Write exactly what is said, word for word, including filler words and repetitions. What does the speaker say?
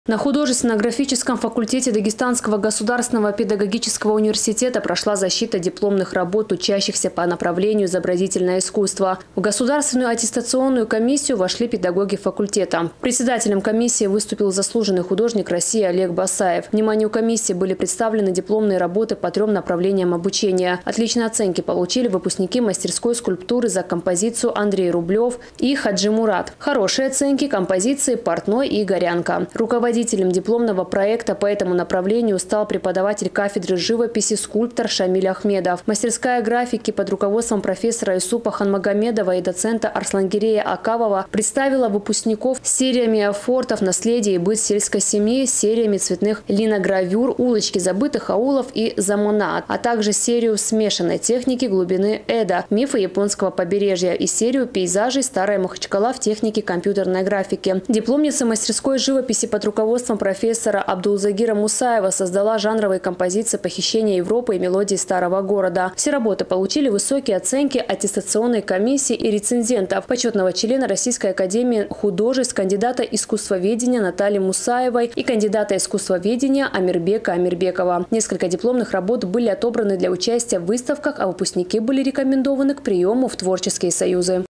На художественно-графическом факультете Дагестанского государственного педагогического университета прошла защита дипломных работ учащихся по направлению изобразительное искусство. В государственную аттестационную комиссию вошли педагоги факультета. Председателем комиссии выступил заслуженный художник России Олег Басаев. Вниманию комиссии были представлены дипломные работы по трем направлениям обучения. Отличные оценки получили выпускники мастерской скульптуры за композицию Андрей Рублев и Хаджи Мурат. Хорошие оценки композиции Портной и Горянка. Руководителем дипломного проекта по этому направлению стал преподаватель кафедры живописи скульптор Шамиль Ахмедов. Мастерская графики под руководством профессора Исупа Ханмагомедова и доцента Арслангирея Акавова представила выпускников сериями афортов «Наследие и быт сельской семьи», сериями цветных линогравюр «Улочки забытых аулов» и «Замона», а также серию смешанной техники глубины Эда «Мифы японского побережья» и серию пейзажей «Старая Махачкала» в технике компьютерной графики. Дипломница мастерской живописи под руководством профессора Абдулзагира Мусаева создала жанровые композиции «Похищение Европы» и «Мелодии старого города». Все работы получили высокие оценки аттестационной комиссии и рецензентов, почетного члена Российской академии художеств, кандидата искусствоведения Натальи Мусаевой и кандидата искусствоведения Амирбека Амирбекова. Несколько дипломных работ были отобраны для участия в выставках, а выпускники были рекомендованы к приему в творческие союзы.